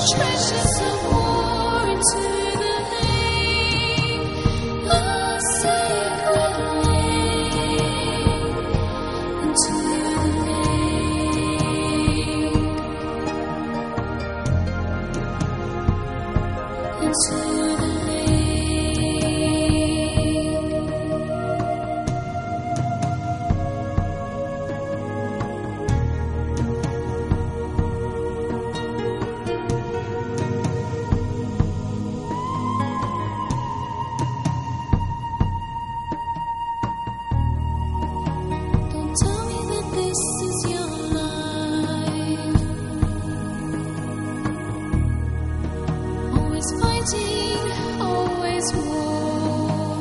treasures of war into the lake, a sacred lake, into the lake, into the lake. Tell me that this is your life. Always fighting, always war.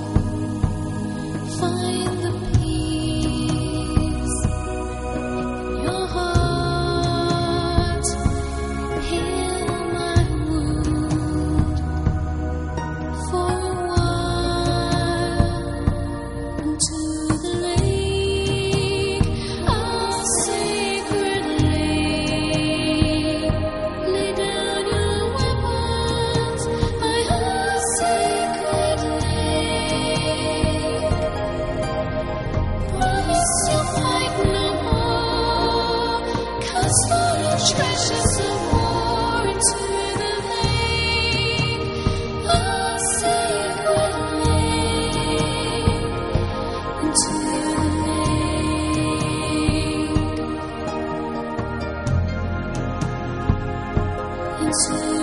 Find the peace in your heart. Heal my wound for a while into the lake. A sacred lake, lay down your weapons by a sacred lake. Promise you'll fight no more, cast all your treasures of war into the lake. A sacred lake, into the into the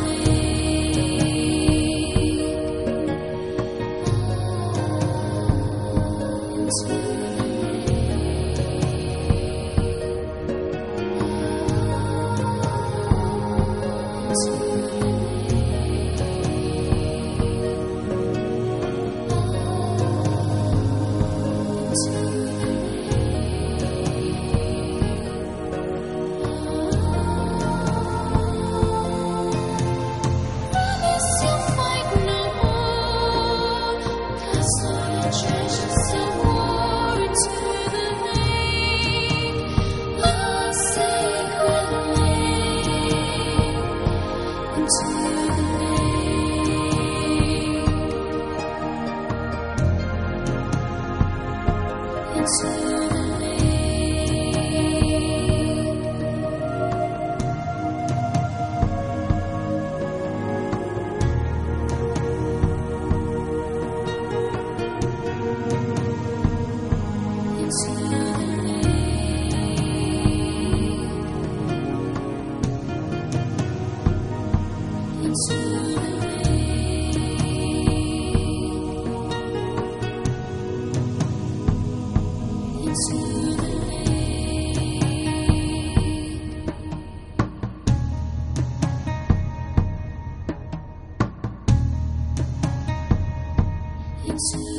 Promise you'll fight no more, cast all your treasures of war into the lake, a sacred lake, into the lake, into the lake. Into the lake, into the lake, into the lake, into